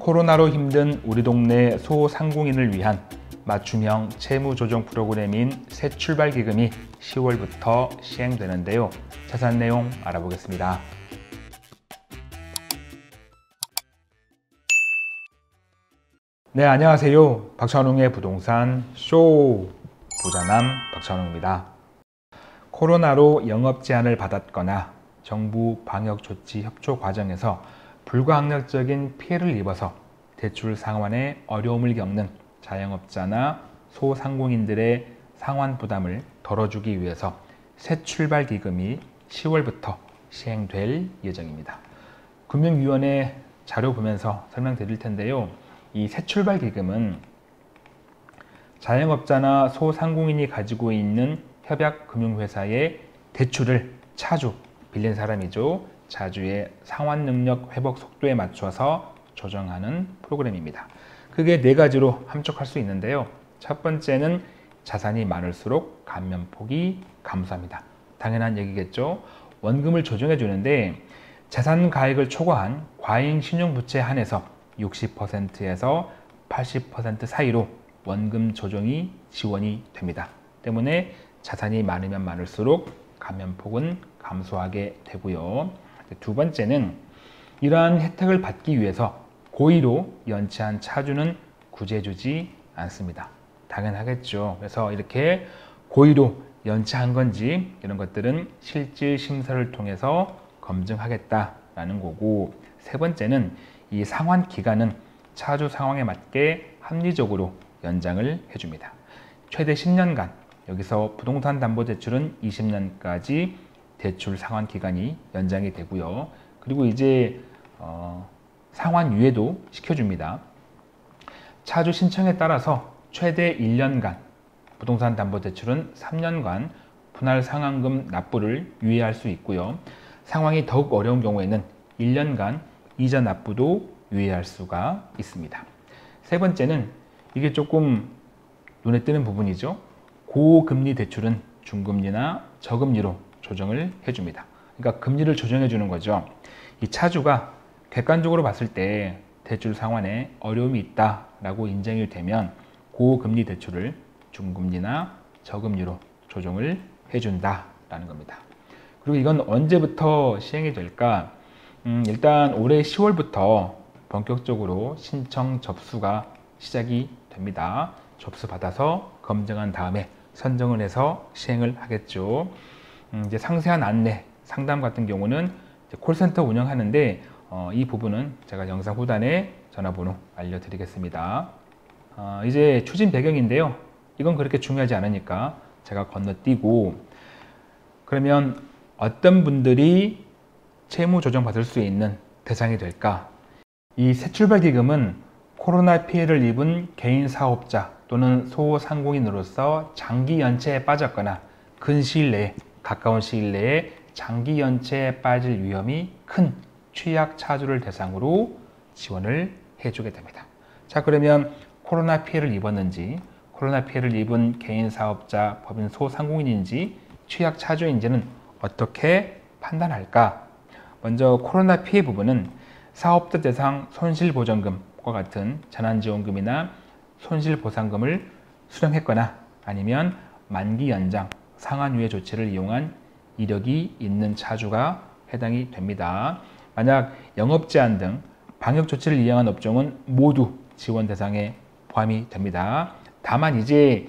코로나로 힘든 우리 동네 소상공인을 위한 맞춤형 채무조정 프로그램인 새출발기금이 10월부터 시행되는데요. 자세한 내용 알아보겠습니다. 네, 안녕하세요. 박찬웅의 부동산 쇼 부자남 박찬웅입니다. 코로나로 영업 제한을 받았거나 정부 방역 조치 협조 과정에서 불가항력적인 피해를 입어서 대출 상환에 어려움을 겪는 자영업자나 소상공인들의 상환 부담을 덜어주기 위해서 새출발기금이 10월부터 시행될 예정입니다. 금융위원회 자료 보면서 설명드릴 텐데요. 이 새출발기금은 자영업자나 소상공인이 가지고 있는 협약금융회사의 대출을 차주, 빌린 사람이죠. 차주의 상환 능력 회복 속도에 맞춰서 조정하는 프로그램입니다. 크게 네 가지로 함축할 수 있는데요. 첫 번째는 자산이 많을수록 감면폭이 감소합니다. 당연한 얘기겠죠. 원금을 조정해 주는데 자산 가액을 초과한 과잉 신용부채에 한해서 60%에서 80% 사이로 원금 조정이 지원이 됩니다. 때문에 자산이 많으면 많을수록 감면폭은 감소하게 되고요. 두 번째는 이러한 혜택을 받기 위해서 고의로 연체한 차주는 구제해주지 않습니다. 당연하겠죠. 그래서 이렇게 고의로 연체한 건지 이런 것들은 실질 심사를 통해서 검증하겠다라는 거고, 세 번째는 이 상환 기간은 차주 상황에 맞게 합리적으로 연장을 해줍니다. 최대 10년간, 여기서 부동산 담보대출은 20년까지 대출 상환 기간이 연장이 되고요. 그리고 이제 상환 유예도 시켜줍니다. 차주 신청에 따라서 최대 1년간, 부동산 담보대출은 3년간 분할 상환금 납부를 유예할 수 있고요. 상황이 더욱 어려운 경우에는 1년간 이자 납부도 유예할 수가 있습니다. 세 번째는 이게 조금 눈에 띄는 부분이죠. 고금리 대출은 중금리나 저금리로 조정을 해줍니다. 그러니까 금리를 조정해 주는 거죠. 이 차주가 객관적으로 봤을 때 대출 상환에 어려움이 있다라고 인정이 되면 고금리 대출을 중금리나 저금리로 조정을 해준다라는 겁니다. 그리고 이건 언제부터 시행이 될까? 일단 올해 10월부터 본격적으로 신청 접수가 시작이 됩니다. 접수 받아서 검증한 다음에 선정을 해서 시행을 하겠죠. 이제 상세한 안내, 상담 같은 경우는 콜센터 운영하는데 이 부분은 제가 영상 후단에 전화번호 알려드리겠습니다. 이제 추진 배경인데요. 이건 그렇게 중요하지 않으니까 제가 건너뛰고, 그러면 어떤 분들이 채무 조정 받을 수 있는 대상이 될까? 이 새출발기금은 코로나 피해를 입은 개인 사업자 또는 소상공인으로서 장기 연체에 빠졌거나 근 시일 내에, 가까운 시일 내에 장기 연체에 빠질 위험이 큰 취약 차주를 대상으로 지원을 해주게 됩니다. 자, 그러면 코로나 피해를 입었는지, 코로나 피해를 입은 개인 사업자, 법인 소상공인인지 취약 차주인지는 어떻게 판단할까? 먼저 코로나 피해 부분은 사업자 대상 손실보전금과 같은 재난지원금이나 손실보상금을 수령했거나 아니면 만기 연장, 상환유예 조치를 이용한 이력이 있는 차주가 해당이 됩니다. 만약 영업제한 등 방역조치를 이용한 업종은 모두 지원 대상에 포함이 됩니다. 다만 이제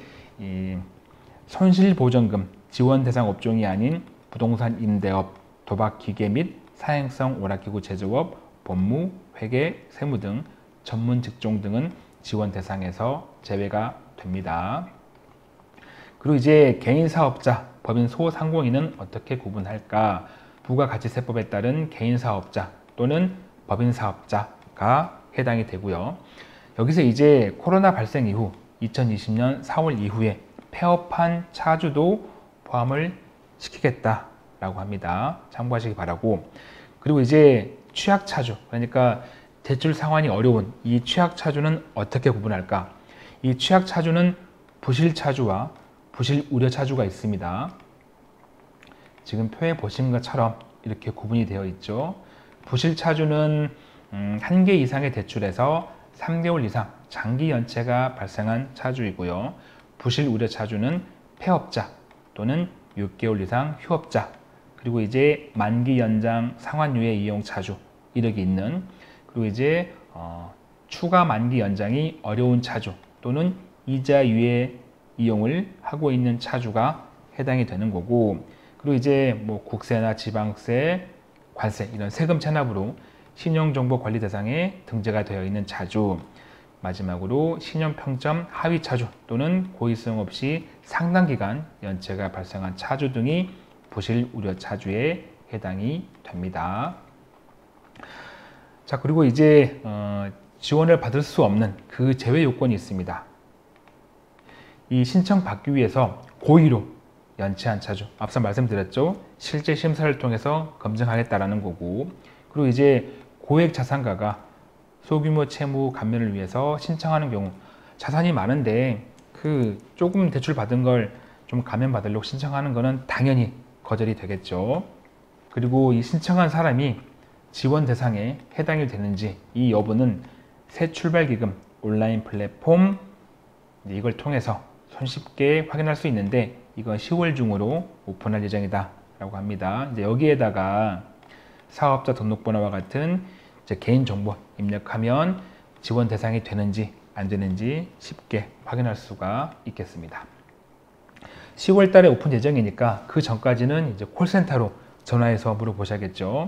손실보전금 지원 대상 업종이 아닌 부동산 임대업, 도박기계 및 사행성 오락기구 제조업, 법무, 회계, 세무 등 전문 직종 등은 지원 대상에서 제외가 됩니다. 그리고 이제 개인 사업자, 법인 소상공인은 어떻게 구분할까? 부가가치세법에 따른 개인 사업자 또는 법인 사업자가 해당이 되고요. 여기서 이제 코로나 발생 이후 2020년 4월 이후에 폐업한 차주도 포함을 시키겠다라고 합니다. 참고하시기 바라고. 그리고 이제 취약 차주, 그러니까 대출 상환이 어려운 이 취약 차주는 어떻게 구분할까? 이 취약 차주는 부실 차주와 부실 우려 차주가 있습니다. 지금 표에 보신 것처럼 이렇게 구분이 되어 있죠. 부실 차주는 한 개 이상의 대출에서 3개월 이상 장기 연체가 발생한 차주이고요. 부실 우려 차주는 폐업자 또는 6개월 이상 휴업자, 그리고 이제 만기 연장 상환유예 이용 차주 이력이 있는, 그리고 이제 추가 만기 연장이 어려운 차주 또는 이자 유예 이용을 하고 있는 차주가 해당이 되는 거고, 그리고 이제 뭐 국세나 지방세, 관세 이런 세금 체납으로 신용정보관리 대상에 등재가 되어 있는 차주, 마지막으로 신용평점 하위 차주 또는 고의성 없이 상당 기간 연체가 발생한 차주 등이 부실 우려 차주에 해당이 됩니다. 자, 그리고 이제 지원을 받을 수 없는 그 제외 요건이 있습니다. 이 신청 받기 위해서 고의로 연체한 차주, 앞서 말씀드렸죠. 실제 심사를 통해서 검증하겠다라는 거고, 그리고 이제 고액 자산가가 소규모 채무 감면을 위해서 신청하는 경우, 자산이 많은데 그 조금 대출 받은 걸 좀 감면 받으려고 신청하는 거는 당연히 거절이 되겠죠. 그리고 이 신청한 사람이 지원 대상에 해당이 되는지 이 여부는 새 출발기금 온라인 플랫폼 이걸 통해서 손쉽게 확인할 수 있는데, 이건 10월 중으로 오픈할 예정이다 라고 합니다. 이제 여기에다가 사업자 등록번호와 같은 이제 개인정보 입력하면 지원 대상이 되는지 안 되는지 쉽게 확인할 수가 있겠습니다. 10월 달에 오픈 예정이니까 그 전까지는 이제 콜센터로 전화해서 물어보셔야겠죠.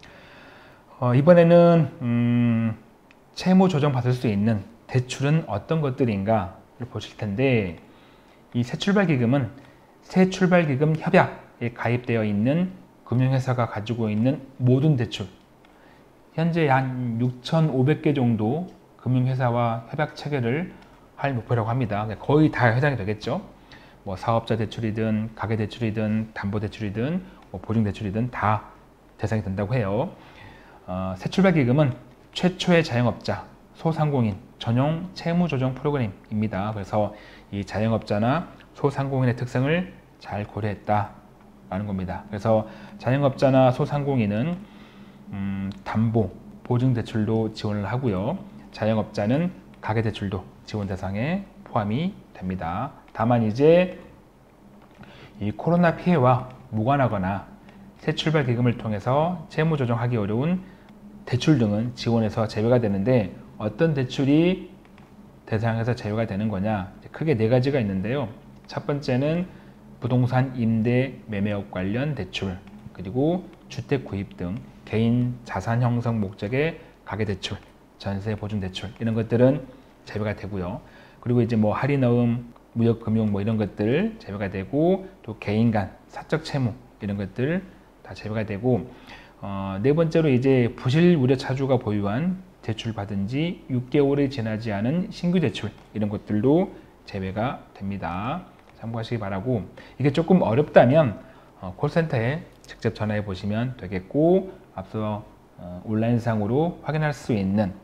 이번에는 채무 조정 받을 수 있는 대출은 어떤 것들인가를 보실 텐데, 이 새출발기금은 새출발기금 협약에 가입되어 있는 금융회사가 가지고 있는 모든 대출, 현재 한 6,500개 정도 금융회사와 협약 체결을 할 목표라고 합니다. 거의 다 해당이 되겠죠. 뭐 사업자 대출이든 가계 대출이든 담보 대출이든 뭐 보증 대출이든 다 대상이 된다고 해요. 새출발기금은 최초의 자영업자, 소상공인 전용 채무 조정 프로그램입니다. 그래서 이 자영업자나 소상공인의 특성을 잘 고려했다라는 겁니다. 그래서 자영업자나 소상공인은 담보, 보증 대출도 지원을 하고요. 자영업자는 가계 대출도 지원 대상에 포함이 됩니다. 다만 이제 이 코로나 피해와 무관하거나 새출발 기금을 통해서 채무 조정하기 어려운 대출 등은 지원에서 제외가 되는데, 어떤 대출이 대상에서 제외가 되는 거냐, 크게 네 가지가 있는데요. 첫 번째는 부동산 임대 매매업 관련 대출, 그리고 주택 구입 등 개인 자산 형성 목적의 가계 대출, 전세 보증 대출 이런 것들은 제외가 되고요. 그리고 이제 뭐 할인어음, 무역금융 뭐 이런 것들 제외가 되고, 또 개인 간 사적 채무 이런 것들 다 제외가 되고, 네 번째로 이제 부실 우려 차주가 보유한 대출 받은 지 6개월이 지나지 않은 신규 대출 이런 것들도 제외가 됩니다. 참고하시기 바라고, 이게 조금 어렵다면 콜센터에 직접 전화해 보시면 되겠고, 앞서 온라인상으로 확인할 수 있는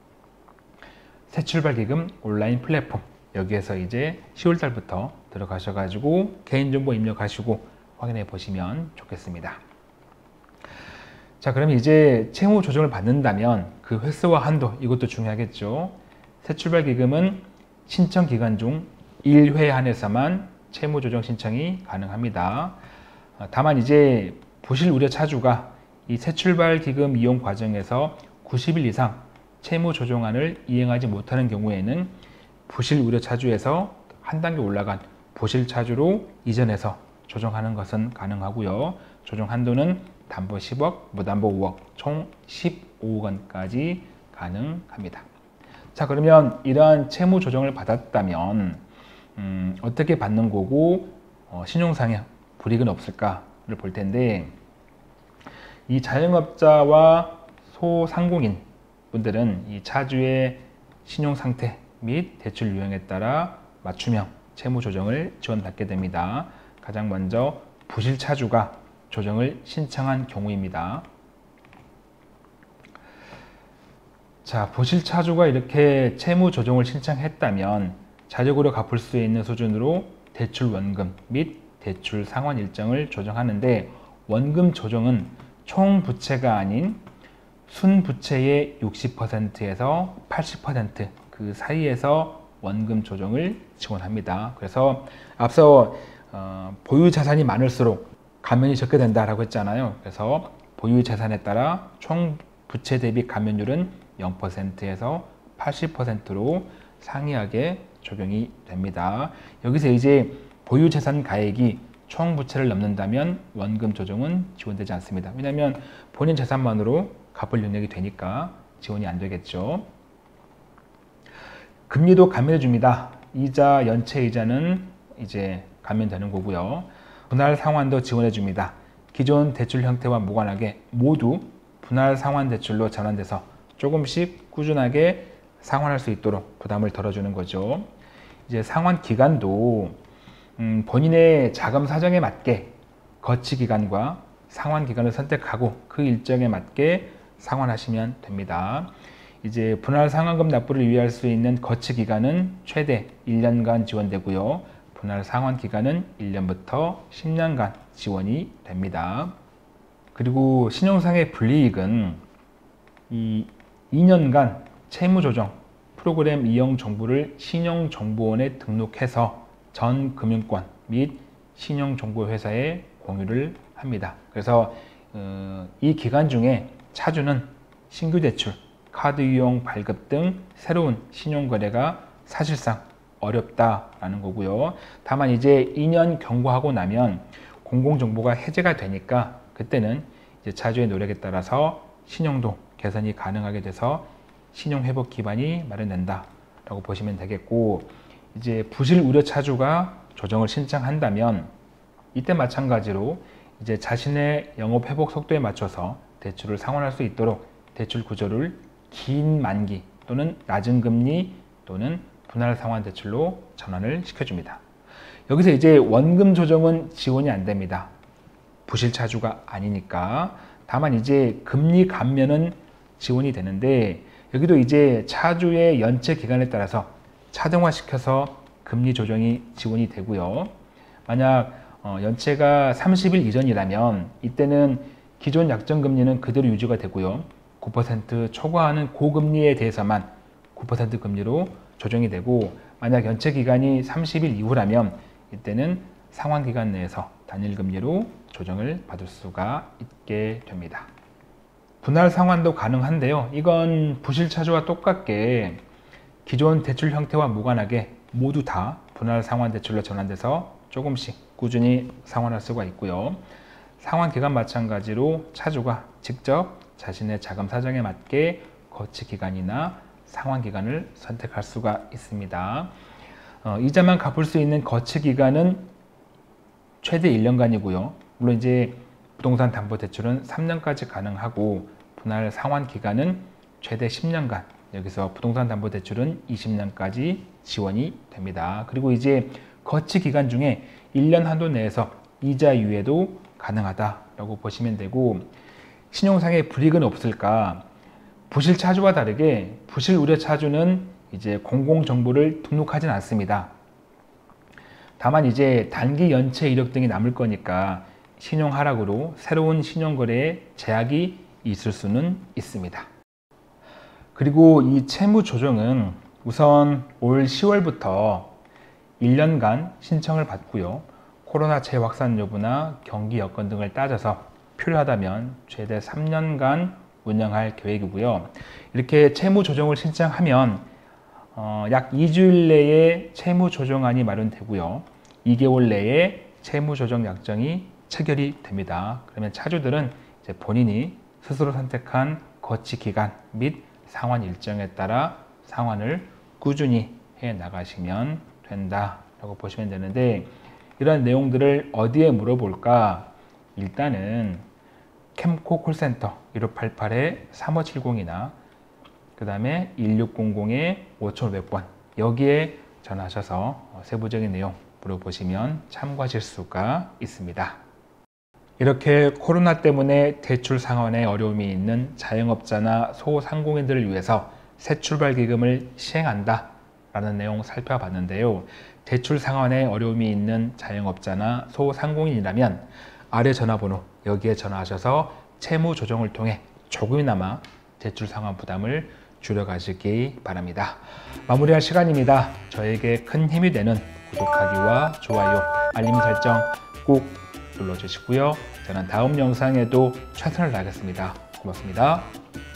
새출발기금 온라인 플랫폼, 여기에서 이제 10월 달부터 들어가셔가지고 개인정보 입력하시고 확인해 보시면 좋겠습니다. 자, 그럼 이제 채무 조정을 받는다면 그 횟수와 한도, 이것도 중요하겠죠. 새출발기금은 신청 기간 중 1회 한해서만 채무 조정 신청이 가능합니다. 다만 이제 부실 우려 차주가 이 새출발기금 이용 과정에서 90일 이상 채무 조정안을 이행하지 못하는 경우에는 부실 우려 차주에서 한 단계 올라간 부실 차주로 이전해서 조정하는 것은 가능하고요. 조정 한도는 담보 10억, 무담보 5억, 총 15억 원까지 가능합니다. 자, 그러면 이러한 채무 조정을 받았다면 어떻게 받는 거고 신용상의 불이익은 없을까를 볼 텐데, 이 자영업자와 소상공인 분들은 이 차주의 신용 상태 및 대출 유형에 따라 맞춤형 채무 조정을 지원받게 됩니다. 가장 먼저 부실 차주가 조정을 신청한 경우입니다. 자, 부실 차주가 이렇게 채무 조정을 신청했다면 자력으로 갚을 수 있는 수준으로 대출 원금 및 대출 상환 일정을 조정하는데, 원금 조정은 총 부채가 아닌 순부채의 60%에서 80% 사이에서 원금 조정을 지원합니다. 그래서 앞서 보유 자산이 많을수록 감면이 적게 된다라고 했잖아요. 그래서 보유 자산에 따라 총 부채 대비 감면율은 0%에서 80%로 상이하게 적용이 됩니다. 여기서 이제 보유 자산 가액이 총 부채를 넘는다면 원금 조정은 지원되지 않습니다. 왜냐하면 본인 자산만으로 갚을 능력이 되니까 지원이 안 되겠죠. 금리도 감면해 줍니다. 이자, 연체 이자는 이제 감면되는 거고요. 분할 상환도 지원해 줍니다. 기존 대출 형태와 무관하게 모두 분할 상환 대출로 전환돼서 조금씩 꾸준하게 상환할 수 있도록 부담을 덜어주는 거죠. 이제 상환 기간도 본인의 자금 사정에 맞게 거치 기간과 상환 기간을 선택하고 그 일정에 맞게 상환하시면 됩니다. 이제 분할 상환금 납부를 유예할 수 있는 거치 기간은 최대 1년간 지원되고요. 분할 상환 기간은 1년부터 10년간 지원이 됩니다. 그리고 신용상의 불이익은 이 2년간 채무조정 프로그램 이용 정보를 신용정보원에 등록해서 전 금융권 및 신용정보회사에 공유를 합니다. 그래서 이 기간 중에 차주는 신규 대출, 카드 이용 발급 등 새로운 신용거래가 사실상 어렵다라는 거고요. 다만 이제 2년 경과하고 나면 공공정보가 해제가 되니까 그때는 이제 차주의 노력에 따라서 신용도 개선이 가능하게 돼서 신용회복 기반이 마련된다라고 보시면 되겠고, 이제 부실 우려 차주가 조정을 신청한다면 이때 마찬가지로 이제 자신의 영업 회복 속도에 맞춰서 대출을 상환할 수 있도록 대출 구조를 긴 만기 또는 낮은 금리 또는 분할 상환 대출로 전환을 시켜줍니다. 여기서 이제 원금 조정은 지원이 안 됩니다. 부실 차주가 아니니까. 다만 이제 금리 감면은 지원이 되는데, 여기도 이제 차주의 연체 기간에 따라서 차등화시켜서 금리 조정이 지원이 되고요. 만약 연체가 30일 이전이라면 이때는 기존 약정 금리는 그대로 유지가 되고요. 9% 초과하는 고금리에 대해서만 9% 금리로 조정이 되고, 만약 연체 기간이 30일 이후라면 이때는 상환 기간 내에서 단일 금리로 조정을 받을 수가 있게 됩니다. 분할 상환도 가능한데요. 이건 부실 차주와 똑같게 기존 대출 형태와 무관하게 모두 다 분할 상환 대출로 전환돼서 조금씩 꾸준히 상환할 수가 있고요. 상환 기간 마찬가지로 차주가 직접 자신의 자금 사정에 맞게 거치 기간이나 상환 기간을 선택할 수가 있습니다. 이자만 갚을 수 있는 거치 기간은 최대 1년간이고요. 물론 이제 부동산 담보 대출은 3년까지 가능하고 분할 상환 기간은 최대 10년간, 여기서 부동산 담보 대출은 20년까지 지원이 됩니다. 그리고 이제 거치 기간 중에 1년 한도 내에서 이자 유예도 가능하다라고 보시면 되고, 신용상의 불이익은 없을까? 부실 차주와 다르게 부실 우려 차주는 이제 공공정보를 등록하진 않습니다. 다만 이제 단기 연체 이력 등이 남을 거니까 신용 하락으로 새로운 신용거래에 제약이 있을 수는 있습니다. 그리고 이 채무 조정은 우선 올 10월부터 1년간 신청을 받고요. 코로나 재확산 여부나 경기 여건 등을 따져서 필요하다면 최대 3년간 운영할 계획이고요. 이렇게 채무 조정을 신청하면 약 2주일 내에 채무 조정안이 마련되고요. 2개월 내에 채무 조정 약정이 체결이 됩니다. 그러면 차주들은 이제 본인이 스스로 선택한 거치 기간 및 상환 일정에 따라 상환을 꾸준히 해 나가시면 된다라고 보시면 되는데, 이런 내용들을 어디에 물어볼까? 일단은 캠코 콜센터 1588-3570이나 그 다음에 1600-5500번 여기에 전화하셔서 세부적인 내용 물어보시면 참고하실 수가 있습니다. 이렇게 코로나 때문에 대출 상환에 어려움이 있는 자영업자나 소상공인들을 위해서 새출발기금을 시행한다 라는 내용 살펴봤는데요. 대출 상환에 어려움이 있는 자영업자나 소상공인이라면 아래 전화번호 여기에 전화하셔서 채무 조정을 통해 조금이나마 대출 상환 부담을 줄여가시기 바랍니다. 마무리할 시간입니다. 저에게 큰 힘이 되는 구독하기와 좋아요, 알림 설정 꼭 눌러주시고요. 저는 다음 영상에도 최선을 다하겠습니다. 고맙습니다.